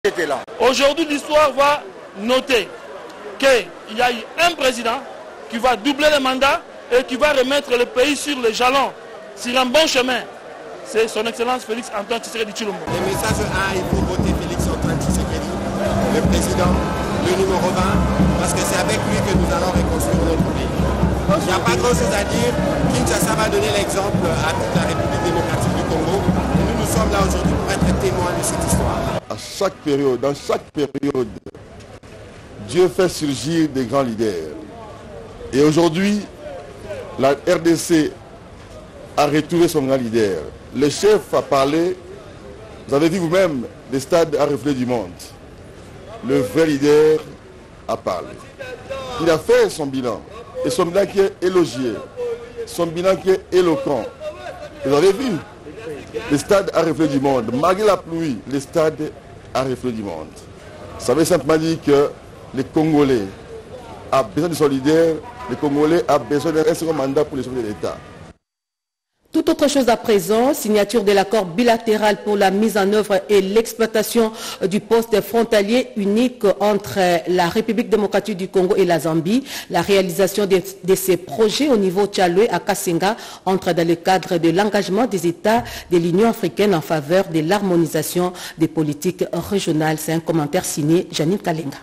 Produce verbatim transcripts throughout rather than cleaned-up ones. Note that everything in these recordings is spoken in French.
était là. Aujourd'hui, l'histoire va noter qu'il y a eu un président qui va doubler le mandat et qui va remettre le pays sur les jalons, sur un bon chemin. C'est son Excellence Félix Antoine Tshisekedi Tshilombo. Le message un, il faut voter Félix Antoine Tshisekedi, le président, le numéro vingt, parce que c'est avec lui que nous allons reconstruire notre pays. Il n'y a pas grand chose à dire. Kinshasa va donner l'exemple à toute la République démocratique du Congo. Et nous, nous sommes là aujourd'hui pour être témoins de cette histoire. À chaque période, dans chaque période, Dieu fait surgir des grands leaders. Et aujourd'hui, la R D C a retrouvé son grand leader. Le chef a parlé, vous avez vu vous-même, des stades à reflet du monde. Le vrai leader a parlé. Il a fait son bilan. Et son bilan qui est élogié. Son bilan qui est éloquent. Vous avez vu, les stades à reflet du monde. Malgré la pluie, les stades à reflet du monde. Ça veut simplement dire que les Congolais ont besoin de son leader. Les Congolais ont besoin d'un second mandat pour les sauver de l'État. Tout autre chose à présent, signature de l'accord bilatéral pour la mise en œuvre et l'exploitation du poste frontalier unique entre la République démocratique du Congo et la Zambie. La réalisation de, de ces projets au niveau Tchaloué à Kasenga entre dans le cadre de l'engagement des États de l'Union africaine en faveur de l'harmonisation des politiques régionales. C'est un commentaire signé Janine Kalenga.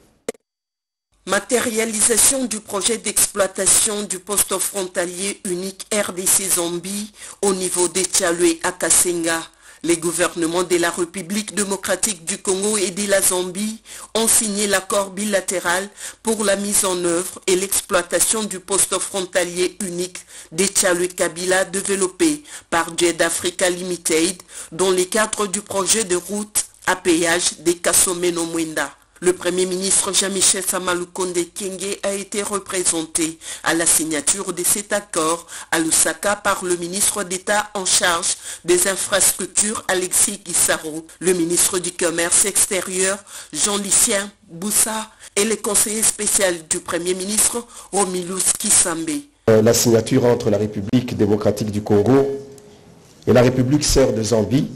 Matérialisation du projet d'exploitation du poste frontalier unique R D C Zambie au niveau des Tchaloué à Kasenga. Les gouvernements de la République démocratique du Congo et de la Zambie ont signé l'accord bilatéral pour la mise en œuvre et l'exploitation du poste frontalier unique des Tchaloué Kabila développé par Jet Africa Limited dans le cadre du projet de route à péage des Kasomeno Mwenda. Le Premier ministre Jean-Michel Samalukonde Kyenge a été représenté à la signature de cet accord à Lusaka par le ministre d'État en charge des infrastructures Alexis Gisaro, le ministre du Commerce extérieur Jean-Lucien Boussa et le conseiller spécial du Premier ministre Romilus Kisambe. La signature entre la République démocratique du Congo et la République sœur de Zambie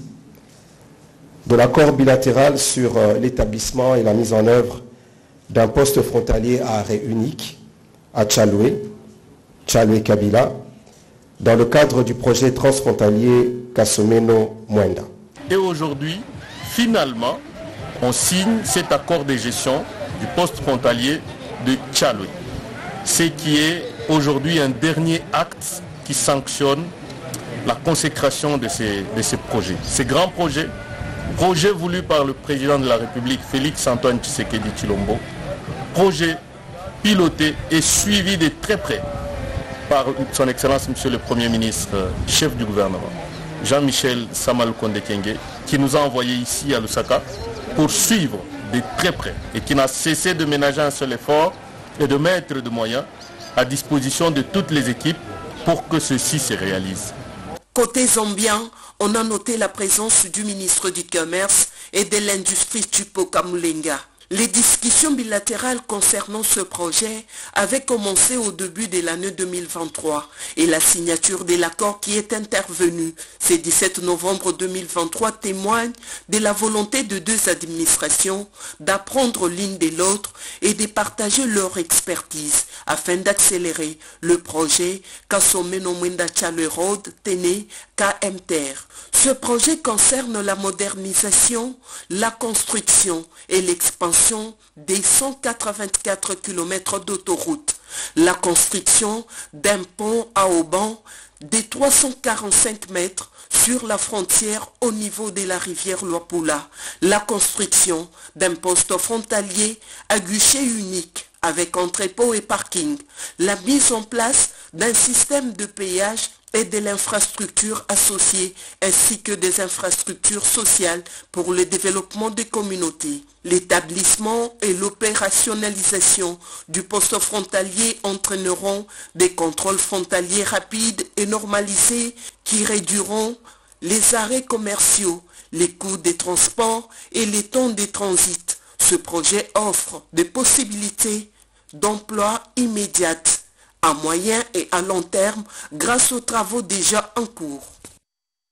de l'accord bilatéral sur euh, l'établissement et la mise en œuvre d'un poste frontalier à arrêt unique à Tchaloué, Tchaloué Kabila, dans le cadre du projet transfrontalier Kasomeno Mwenda. Et aujourd'hui, finalement, on signe cet accord de gestion du poste frontalier de Tchaloué. Ce qui est aujourd'hui un dernier acte qui sanctionne la consécration de ces, de ces projets. Ces grands projets, projet voulu par le président de la République, Félix Antoine Tshisekedi Tshilombo, projet piloté et suivi de très près par son Excellence Monsieur le Premier ministre, chef du gouvernement, Jean-Michel Samalukonde Kyenge, qui nous a envoyés ici à Lusaka pour suivre de très près et qui n'a cessé de ménager un seul effort et de mettre des moyens à disposition de toutes les équipes pour que ceci se réalise. Côté zambien, on a noté la présence du ministre du Commerce et de l'Industrie Tshilombo Kamulenga. Les discussions bilatérales concernant ce projet avaient commencé au début de l'année deux mille vingt-trois et la signature de l'accord qui est intervenue ce dix-sept novembre deux mille vingt-trois témoigne de la volonté de deux administrations d'apprendre l'une de l'autre et de partager leur expertise afin d'accélérer le projet Kasomeno Mwenda Tchaloué Road Téné K M T R. Ce projet concerne la modernisation, la construction et l'expansion des cent quatre-vingt-quatre kilomètres d'autoroute, la construction d'un pont à haubans de trois cent quarante-cinq mètres sur la frontière au niveau de la rivière Luapula, la construction d'un poste frontalier à guichet unique avec entrepôt et parking, la mise en place d'un système de péage et de l'infrastructure associée ainsi que des infrastructures sociales pour le développement des communautés. L'établissement et l'opérationnalisation du poste frontalier entraîneront des contrôles frontaliers rapides et normalisés qui réduiront les arrêts commerciaux, les coûts des transports et les temps de transit. Ce projet offre des possibilités d'emploi immédiates à moyen et à long terme grâce aux travaux déjà en cours.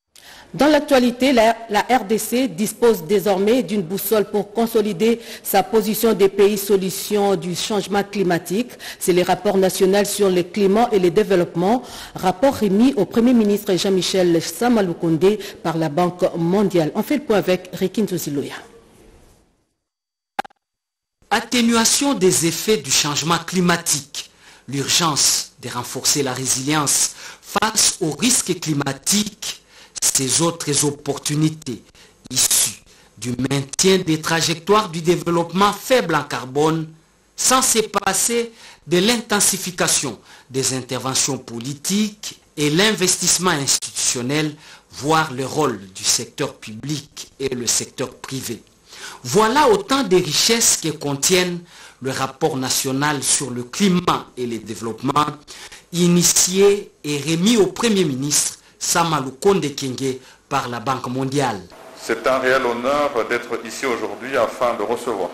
Dans l'actualité, la, la R D C dispose désormais d'une boussole pour consolider sa position des pays solutions du changement climatique. C'est le rapport national sur le climat et le développement, rapport remis au Premier ministre Jean-Michel Sama Lukonde par la Banque mondiale. On fait le point avec Rikin Tuziloya. Atténuation des effets du changement climatique, l'urgence de renforcer la résilience face aux risques climatiques, ces autres opportunités issues du maintien des trajectoires du développement faible en carbone, sans se passer de l'intensification des interventions politiques et l'investissement institutionnel, voire le rôle du secteur public et le secteur privé. Voilà autant de richesses que contiennent le rapport national sur le climat et le développement, initié et remis au Premier ministre Sama Lukonde Kyenge par la Banque mondiale. C'est un réel honneur d'être ici aujourd'hui afin de recevoir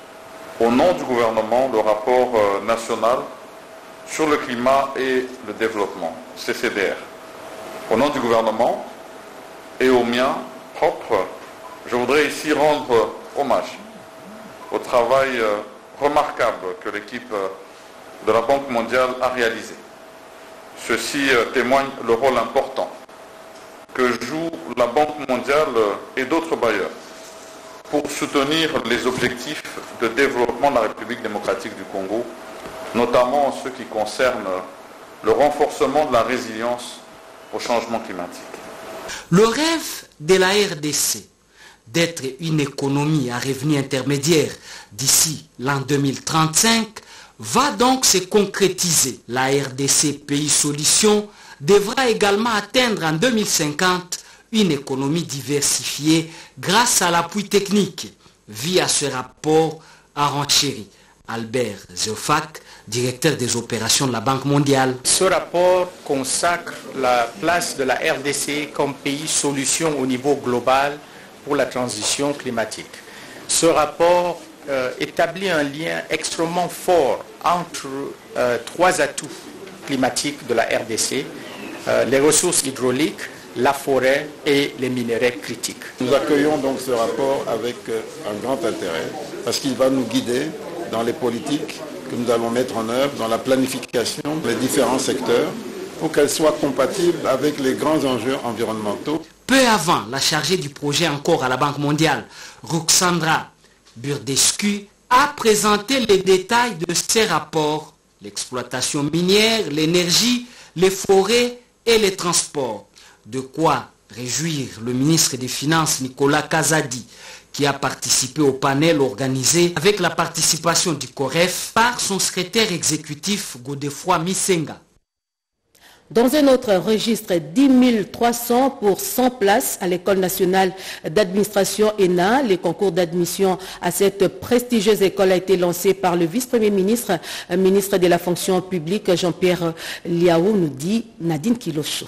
au nom du gouvernement le rapport national sur le climat et le développement, C C D R. Au nom du gouvernement et au mien propre, je voudrais ici rendre hommage au travail remarquable que l'équipe de la Banque mondiale a réalisé. Ceci témoigne le rôle important que joue la Banque mondiale et d'autres bailleurs pour soutenir les objectifs de développement de la République démocratique du Congo, notamment ceux qui concernent le renforcement de la résilience au changement climatique. Le rêve de la R D C d'être une économie à revenu intermédiaire d'ici l'an deux mille trente-cinq va donc se concrétiser. La R D C Pays Solutions devra également atteindre en deux mille cinquante une économie diversifiée grâce à l'appui technique via ce rapport a renchéri Albert Zeofac, directeur des opérations de la Banque mondiale. Ce rapport consacre la place de la R D C comme pays solution au niveau global pour la transition climatique. Ce rapport euh, établit un lien extrêmement fort entre euh, trois atouts climatiques de la R D C, euh, les ressources hydrauliques, la forêt et les minéraux critiques. Nous accueillons donc ce rapport avec un grand intérêt parce qu'il va nous guider dans les politiques que nous allons mettre en œuvre, dans la planification des différents secteurs pour qu'elles soient compatibles avec les grands enjeux environnementaux. Peu avant, la chargée du projet encore à la Banque mondiale, Ruxandra Burdescu, a présenté les détails de ces rapports, l'exploitation minière, l'énergie, les forêts et les transports. De quoi réjouir le ministre des Finances Nicolas Kazadi, qui a participé au panel organisé avec la participation du COREF par son secrétaire exécutif Godefroy Misenga. Dans un autre registre, dix mille trois cents pour cent places à l'École nationale d'administration E N A. Le concours d'admission à cette prestigieuse école a été lancé par le vice-premier ministre, ministre de la fonction publique, Jean-Pierre Liaou, nous dit Nadine Kilocho.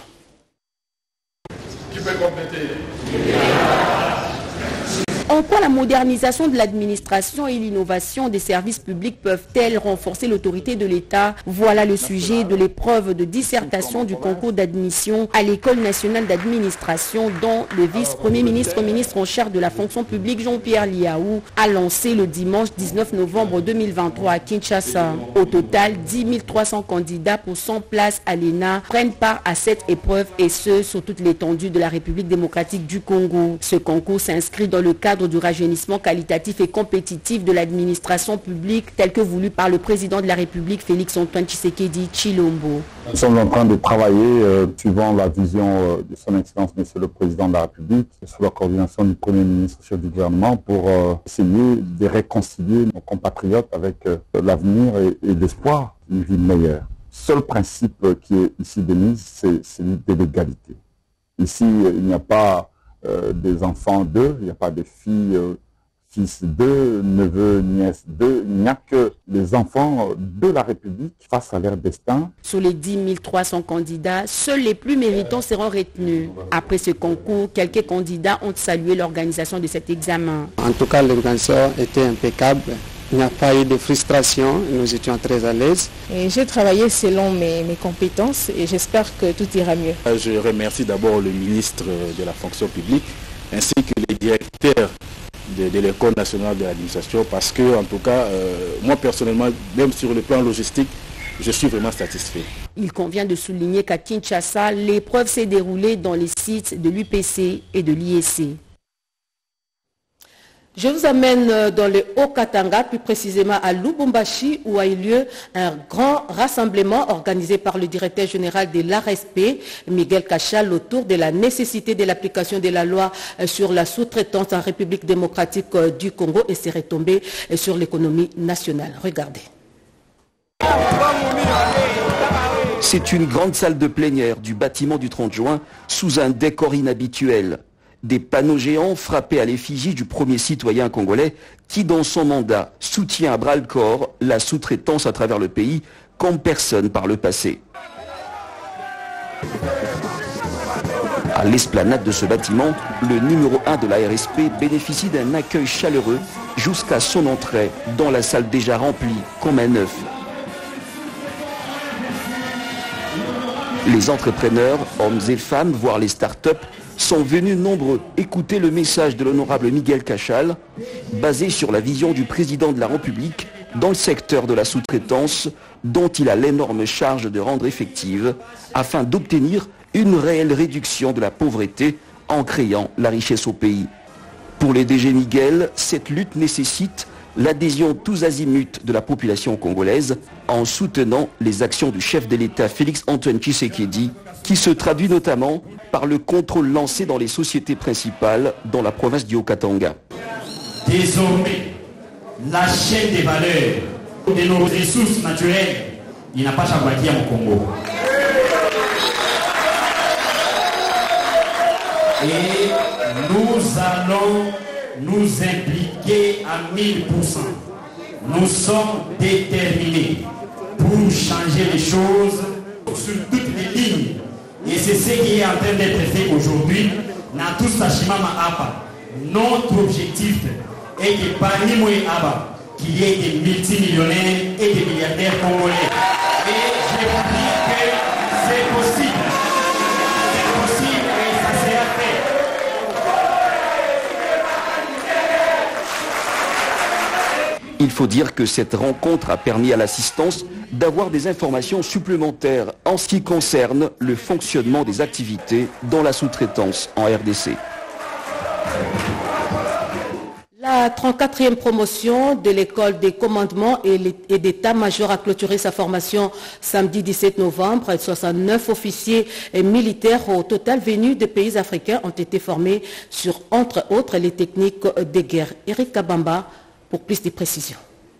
Tu peux compléter. En quoi la modernisation de l'administration et l'innovation des services publics peuvent-elles renforcer l'autorité de l'État? Voilà le sujet de l'épreuve de dissertation du concours d'admission à l'École nationale d'administration dont le vice-premier ministre, ministre en charge de la fonction publique Jean-Pierre Liaou a lancé le dimanche dix-neuf novembre deux mille vingt-trois à Kinshasa. Au total, dix mille trois cents candidats pour cent places à l'E N A prennent part à cette épreuve et ce, sur toute l'étendue de la République démocratique du Congo. Ce concours s'inscrit dans le cadre du rajeunissement qualitatif et compétitif de l'administration publique tel que voulu par le président de la République Félix-Antoine Tshisekedi Tshilombo. Nous sommes en train de travailler euh, suivant la vision euh, de son Excellence Monsieur le Président de la République sous la coordination du Premier ministre chef du gouvernement pour euh, essayer de réconcilier nos compatriotes avec euh, l'avenir et, et l'espoir d'une vie meilleure. Seul principe euh, qui est ici de mise, c'est celui de l'égalité. Ici, euh, il n'y a pas Euh, des enfants d'eux, il n'y a pas de filles, euh, fils d'eux, neveux, nièces d'eux, il n'y a que les enfants de la République face à leur destin. Sur les dix mille trois cents candidats, seuls les plus méritants seront retenus. Après ce concours, quelques candidats ont salué l'organisation de cet examen. En tout cas, l'organisation était impeccable. Il n'y a pas eu de frustration, nous étions très à l'aise. J'ai travaillé selon mes, mes compétences et j'espère que tout ira mieux. Je remercie d'abord le ministre de la fonction publique ainsi que les directeurs de, de l'École nationale de l'administration parce que, en tout cas, euh, moi personnellement, même sur le plan logistique, je suis vraiment satisfait. Il convient de souligner qu'à Kinshasa, l'épreuve s'est déroulée dans les sites de l'U P C et de l'I E C. Je vous amène dans le Haut-Katanga, plus précisément à Lubumbashi, où a eu lieu un grand rassemblement organisé par le directeur général de l'A R S P, Miguel Cachal, autour de la nécessité de l'application de la loi sur la sous-traitance en République démocratique du Congo et ses retombées sur l'économie nationale. Regardez. C'est une grande salle de plénière du bâtiment du trente juin sous un décor inhabituel. Des panneaux géants frappés à l'effigie du premier citoyen congolais qui, dans son mandat, soutient à bras-le-corps la sous-traitance à travers le pays comme personne par le passé. À l'esplanade de ce bâtiment, le numéro un de la R S P bénéficie d'un accueil chaleureux jusqu'à son entrée dans la salle déjà remplie comme un œuf. Les entrepreneurs, hommes et femmes, voire les start-up, sont venus nombreux écouter le message de l'honorable Miguel Cachal, basé sur la vision du président de la République dans le secteur de la sous-traitance, dont il a l'énorme charge de rendre effective, afin d'obtenir une réelle réduction de la pauvreté en créant la richesse au pays. Pour les D G Miguel, cette lutte nécessite l'adhésion tous azimuts de la population congolaise en soutenant les actions du chef de l'État Félix Antoine Tshisekedi, qui se traduit notamment par le contrôle lancé dans les sociétés principales dans la province du Haut-Katanga. Désormais, la chaîne des valeurs de nos ressources naturelles, il n'a pas chambouillé au Congo. Et nous allons nous impliquer à mille pour cent. Nous sommes déterminés pour changer les choses sur toutes les lignes. Et c'est ce qui est en train d'être fait aujourd'hui. Notre objectif est que parmi moi et Abba, qu'il y ait des multimillionnaires et des milliardaires congolais. Et je vous dis que c'est possible. C'est possible et ça sera fait. Il faut dire que cette rencontre a permis à l'assistance d'avoir des informations supplémentaires en ce qui concerne le fonctionnement des activités dans la sous-traitance en R D C. La trente-quatrième promotion de l'école des commandements et d'état-major a clôturé sa formation samedi dix-sept novembre. soixante-neuf officiers et militaires au total venus des pays africains ont été formés sur, entre autres, les techniques de guerre. Eric Kabamba pour plus de précisions.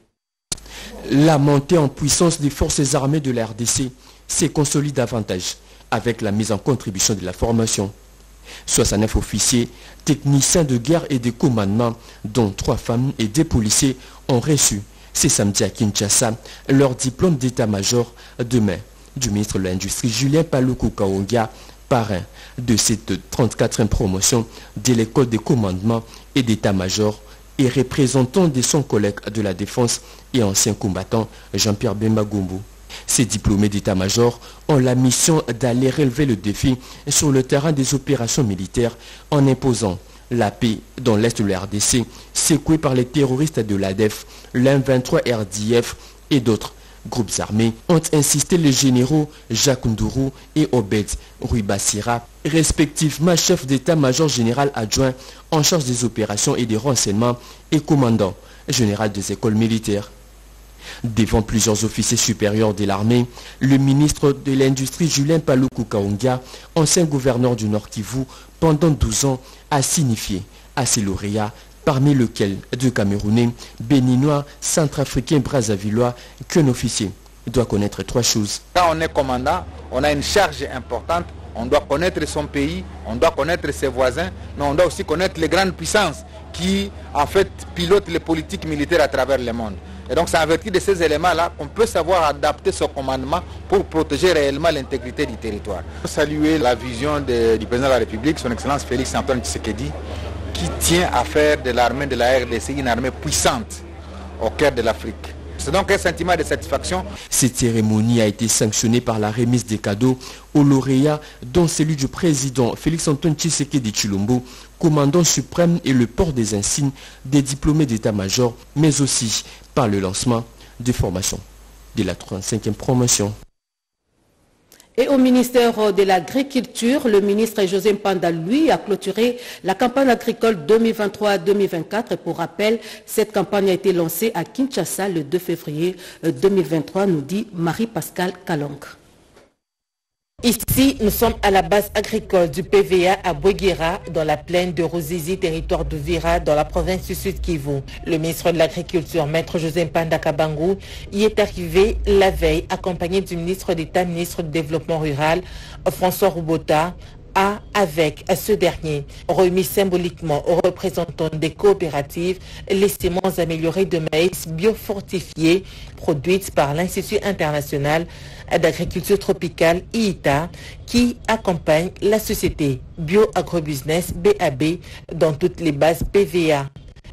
La montée en puissance des forces armées de la R D C se consolide davantage avec la mise en contribution de la formation. soixante-neuf officiers, techniciens de guerre et de commandement, dont trois femmes et des policiers, ont reçu ce samedi à Kinshasa leur diplôme d'état-major de main du ministre de l'Industrie Julien Paluku Kaonga, parrain de cette trente-quatrième promotion de l'école de commandement et d'état-major et représentant de son collègue de la défense et ancien combattant Jean-Pierre Bemba Gombo. Ces diplômés d'état-major ont la mission d'aller relever le défi sur le terrain des opérations militaires en imposant la paix dans l'est de la R D C, secouée par les terroristes de l'A D F, l'M vingt-trois R D F et d'autres groupes armés, ont insisté les généraux Jacques Ndourou et Obed Ruibasira, respectivement chef d'état-major général adjoint en charge des opérations et des renseignements et commandant général des écoles militaires. Devant plusieurs officiers supérieurs de l'armée, le ministre de l'Industrie Julien Paluku Kaonga, ancien gouverneur du Nord Kivu pendant douze ans, a signifié à ses lauréats, parmi lesquels deux Camerounais, Béninois, Centrafricains, Brazzavillois, qu'un officier doit connaître trois choses. Quand on est commandant, on a une charge importante. On doit connaître son pays, on doit connaître ses voisins, mais on doit aussi connaître les grandes puissances qui, en fait, pilotent les politiques militaires à travers le monde. Et donc, c'est en vertu de ces éléments-là qu'on peut savoir adapter ce commandement pour protéger réellement l'intégrité du territoire. Je veux saluer la vision de, du président de la République, son Excellence Félix Antoine Tshisekedi, qui tient à faire de l'armée de la R D C une armée puissante. au cœur de l'Afrique. C'est donc un sentiment de satisfaction. Cette cérémonie a été sanctionnée par la remise des cadeaux aux lauréats, dont celui du président Félix-Antoine Tshisekedi Tshilombo, commandant suprême, et le port des insignes des diplômés d'état-major, mais aussi par le lancement des formations de la trente-cinquième promotion. Et au ministère de l'Agriculture, le ministre José Mpanda, lui, a clôturé la campagne agricole deux mille vingt-trois deux mille vingt-quatre. Et pour rappel, cette campagne a été lancée à Kinshasa le deux février deux mille vingt-trois, nous dit Marie-Pascale Kalong. Ici, nous sommes à la base agricole du P V A à Bouguera, dans la plaine de Ruzizi, territoire de Vira, dans la province du Sud Kivu. Le ministre de l'Agriculture, maître José Mpanda Kabangu, y est arrivé la veille, accompagné du ministre d'État, ministre du Développement Rural, François Roubota, a, avec ce dernier, remis symboliquement aux représentants des coopératives les semences améliorées de maïs biofortifiées produites par l'Institut international d'agriculture tropicale I I T A, qui accompagne la société Bio-Agrobusiness B A B dans toutes les bases P V A.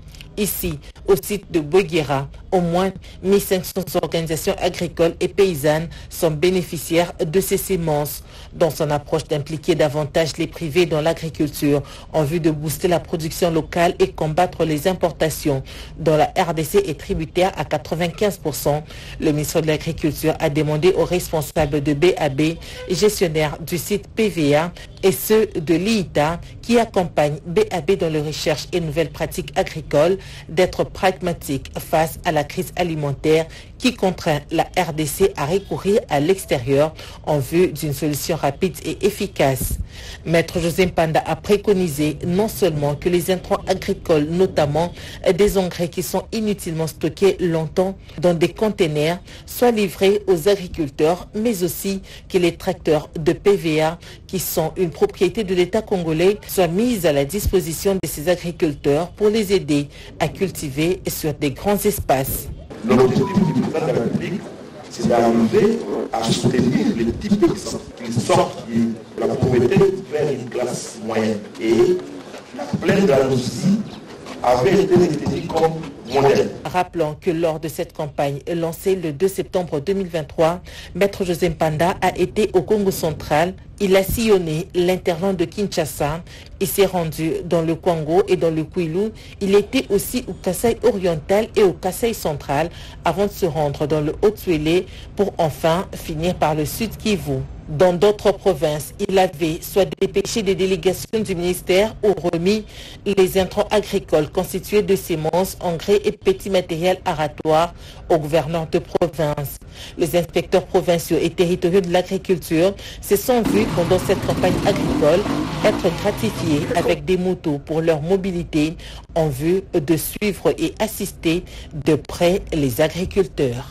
Ici, au site de Bouguera, au moins mille cinq cents organisations agricoles et paysannes sont bénéficiaires de ces semences. Dans son approche d'impliquer davantage les privés dans l'agriculture en vue de booster la production locale et combattre les importations, dont la R D C est tributaire à quatre-vingt-quinze pour cent, le ministre de l'Agriculture a demandé aux responsables de B A B, gestionnaires du site P V A, et ceux de l'I I T A, qui accompagnent B A B dans les recherches et nouvelles pratiques agricoles, d'être pragmatiques face à la crise alimentaire qui contraint la R D C à recourir à l'extérieur en vue d'une solution rapide et efficace. Maître José Mpanda a préconisé non seulement que les intrants agricoles, notamment des engrais qui sont inutilement stockés longtemps dans des containers, soient livrés aux agriculteurs, mais aussi que les tracteurs de P V A, qui sont une propriété de l'État congolais, soient mis à la disposition de ces agriculteurs pour les aider à cultiver sur des grands espaces. L'objectif du président de la République, c'est d'arriver à soutenir les types qui sortent de la pauvreté vers une classe moyenne. Et la plaine de la Russie avait été définie comme modèle. Rappelons que lors de cette campagne lancée le deux septembre deux mille vingt-trois, Maître José Mpanda a été au Congo central. Il a sillonné l'interland de Kinshasa. Il s'est rendu dans le Congo et dans le Kwilu. Il était aussi au Kasaï oriental et au Kasaï central avant de se rendre dans le Haut-Tuélé pour enfin finir par le Sud Kivu. Dans d'autres provinces, il avait soit dépêché des délégations du ministère ou remis les intrants agricoles constitués de semences, engrais et petits matériels aratoires aux gouverneurs de province. Les inspecteurs provinciaux et territoriaux de l'agriculture se sont vus pendant cette campagne agricole être gratifiés avec des motos pour leur mobilité en vue de suivre et assister de près les agriculteurs.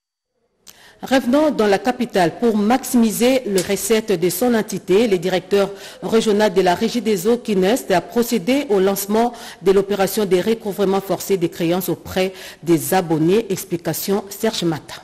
Revenons dans la capitale. Pour maximiser les recettes de son entité, le directeur régional de la Régie des eaux, Kinest, a procédé au lancement de l'opération de recouvrement forcé des créances auprès des abonnés. Explication Serge Mata.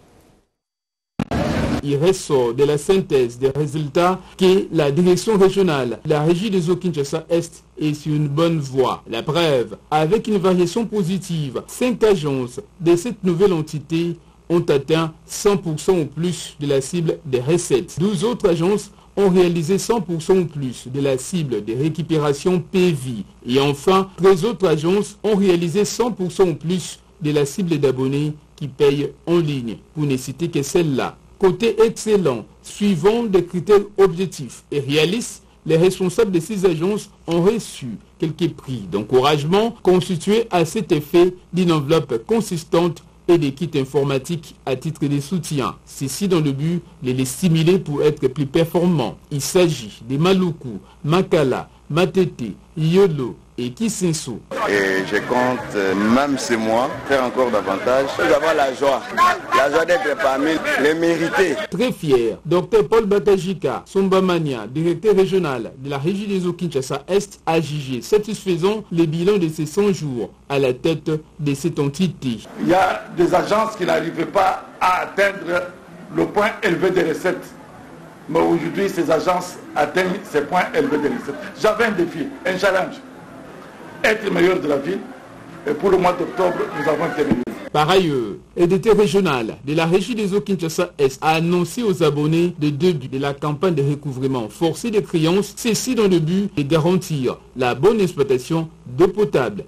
Il ressort de la synthèse des résultats que la direction régionale, la Régie des eaux Kinshasa-Est, est sur une bonne voie. La preuve, avec une variation positive, cinq agences de cette nouvelle entité ont atteint cent pour cent ou plus de la cible des recettes. douze autres agences ont réalisé cent pour cent ou plus de la cible de récupération P V. Et enfin, treize autres agences ont réalisé cent pour cent ou plus de la cible d'abonnés qui payent en ligne, pour ne citer que celle-là. Côté excellent, suivant des critères objectifs et réalistes, les responsables de ces agences ont reçu quelques prix d'encouragement constitués à cet effet d'une enveloppe consistante et des kits informatiques à titre de soutien. Ceci dans le but de les stimuler pour être plus performants. Il s'agit des Maluku, Makala, Matete, Yolo et Kisenso. Et je compte, même ce mois, faire encore davantage. Nous avons la joie, la joie d'être parmi les mérités. Très fier, docteur Paul Batajika, Sombamania, directeur régional de la Régie des eaux Kinshasa-Est, a jugé satisfaisant les bilans de ces cent jours à la tête de cette entité. Il y a des agences qui n'arrivaient pas à atteindre le point élevé des recettes. Mais aujourd'hui, ces agences atteignent ces points élevés de recettes. J'avais un défi, un challenge. Être meilleur de la ville. Et pour le mois d'octobre, nous avons terminé. Par ailleurs, E D T régional de la régie des eaux Kinshasa-Est a annoncé aux abonnés le début de la campagne de recouvrement forcé des créances, ceci dans le but de garantir la bonne exploitation d'eau potable.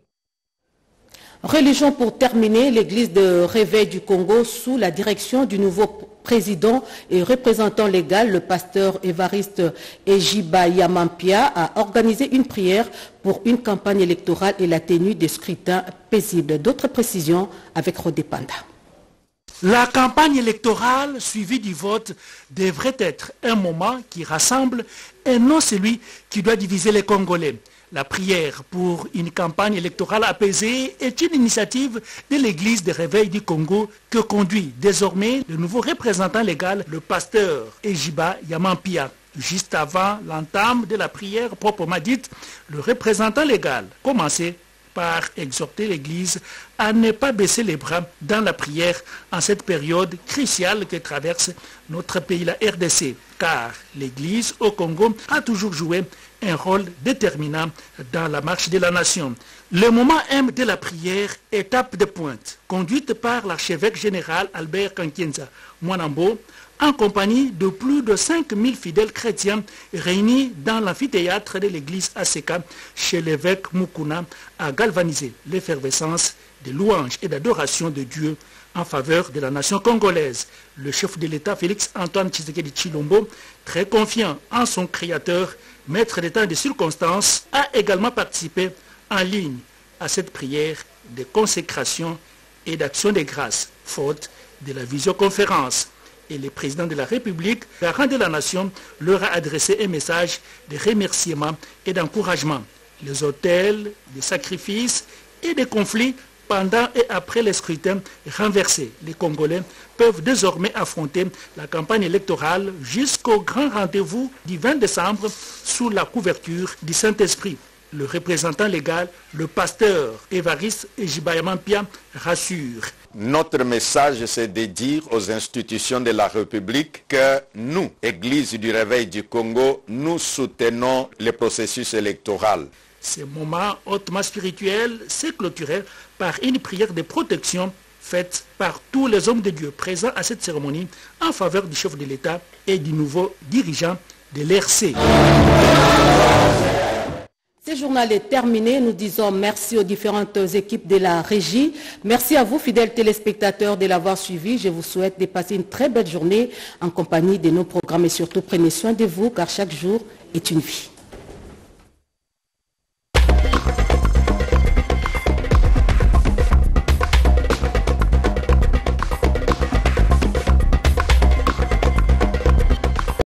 Religion pour terminer, l'église de Réveil du Congo, sous la direction du nouveau président et représentant légal, le pasteur Évariste Ejiba Yamampia, a organisé une prière pour une campagne électorale et la tenue des scrutins paisibles. D'autres précisions avec Rodé Panda. La campagne électorale suivie du vote devrait être un moment qui rassemble et non celui qui doit diviser les Congolais. La prière pour une campagne électorale apaisée est une initiative de l'Église de Réveil du Congo que conduit désormais le nouveau représentant légal, le pasteur Ejiba Yamampia. Juste avant l'entame de la prière proprement dite, le représentant légal commençait par exhorter l'Église à ne pas baisser les bras dans la prière en cette période cruciale que traverse notre pays, la R D C, car l'Église au Congo a toujours joué un rôle déterminant dans la marche de la nation. Le moment M de la prière, étape de pointe, conduite par l'archevêque général Albert Kankienza Mwanambo, en compagnie de plus de cinq mille fidèles chrétiens réunis dans l'amphithéâtre de l'église A C K chez l'évêque Mukuna, a galvanisé l'effervescence de louanges et d'adoration de Dieu en faveur de la nation congolaise. Le chef de l'État, Félix Antoine Tshisekedi Tshilombo, très confiant en son créateur, maître des temps et des circonstances, a également participé en ligne à cette prière de consécration et d'action de grâce, faute de la visioconférence. Et le président de la République, garant de la nation, leur a adressé un message de remerciement et d'encouragement. Les autels, les sacrifices et des conflits pendant et après les scrutins renversés. Les Congolais peuvent désormais affronter la campagne électorale jusqu'au grand rendez-vous du vingt décembre sous la couverture du Saint-Esprit. Le représentant légal, le pasteur Évariste Ejiba Yamampia, rassure. Notre message, c'est de dire aux institutions de la République que nous, Église du Réveil du Congo, nous soutenons le processus électoral. Ce moment hautement spirituel s'est clôturé par une prière de protection faite par tous les hommes de Dieu présents à cette cérémonie en faveur du chef de l'État et du nouveau dirigeant de l'R C. Ce journal est terminé. Nous disons merci aux différentes équipes de la régie. Merci à vous, fidèles téléspectateurs, de l'avoir suivi. Je vous souhaite de passer une très belle journée en compagnie de nos programmes et surtout prenez soin de vous car chaque jour est une vie.